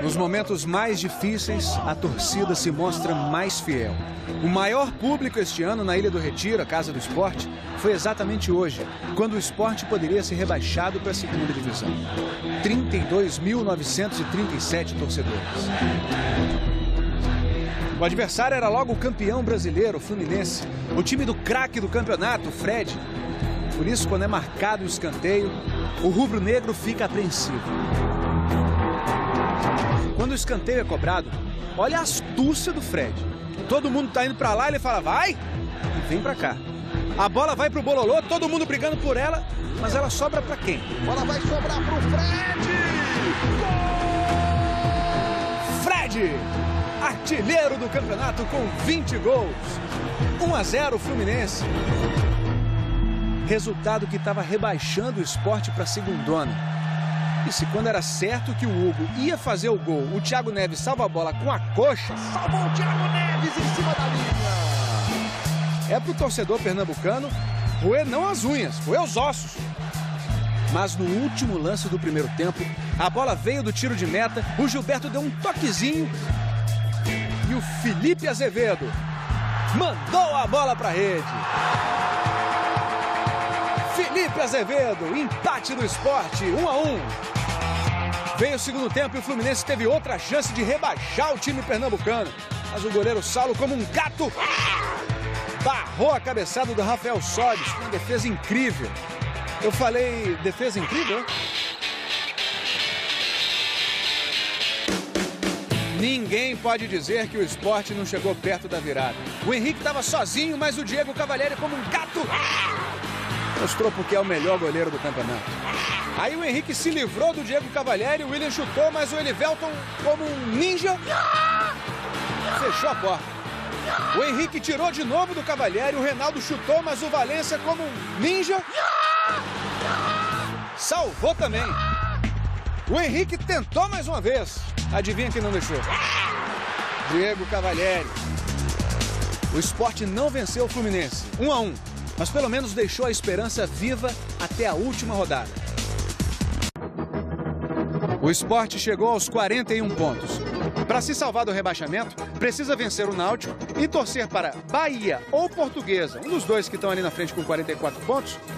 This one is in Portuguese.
Nos momentos mais difíceis, a torcida se mostra mais fiel. O maior público este ano na Ilha do Retiro, a Casa do Esporte, foi exatamente hoje, quando o Sport poderia ser rebaixado para a segunda divisão. 32.937 torcedores. O adversário era logo o campeão brasileiro, o Fluminense, o time do craque do campeonato, o Fred. Por isso, quando é marcado o escanteio, o rubro-negro fica apreensivo. Quando o escanteio é cobrado, olha a astúcia do Fred. Todo mundo tá indo pra lá, ele fala, vai, e vem pra cá. A bola vai pro Bololô, todo mundo brigando por ela, mas ela sobra pra quem? A bola vai sobrar pro Fred! Gol! Fred, artilheiro do campeonato com 20 gols. 1-0 Fluminense. Resultado que estava rebaixando o Sport para a segundona. E se quando era certo que o Hugo ia fazer o gol, o Thiago Neves salva a bola com a coxa. Salvou o Thiago Neves em cima da linha. É pro torcedor pernambucano roer não as unhas, roer os ossos. Mas no último lance do primeiro tempo, a bola veio do tiro de meta, o Gilberto deu um toquezinho e o Felipe Azevedo mandou a bola para a rede. Felipe Azevedo, empate do Sport, 1-1. Veio o segundo tempo e o Fluminense teve outra chance de rebaixar o time pernambucano. Mas o goleiro Saulo, como um gato, barrou a cabeçada do Rafael Sobis com uma defesa incrível. Eu falei defesa incrível? Ninguém pode dizer que o Sport não chegou perto da virada. O Henrique estava sozinho, mas o Diego Cavalieri, como um gato, mostrou porque é o melhor goleiro do campeonato. Aí o Henrique se livrou do Diego Cavalieri, o William chutou, mas o Elivelton, como um ninja, fechou a porta. O Henrique tirou de novo do Cavalieri, o Reinaldo chutou, mas o Valência, como um ninja, salvou também. O Henrique tentou mais uma vez. Adivinha quem não deixou? Diego Cavalieri. O Sport não venceu o Fluminense, 1-1. Mas pelo menos deixou a esperança viva até a última rodada. O Sport chegou aos 41 pontos. Para se salvar do rebaixamento, precisa vencer o Náutico e torcer para Bahia ou Portuguesa, um dos dois que estão ali na frente com 44 pontos,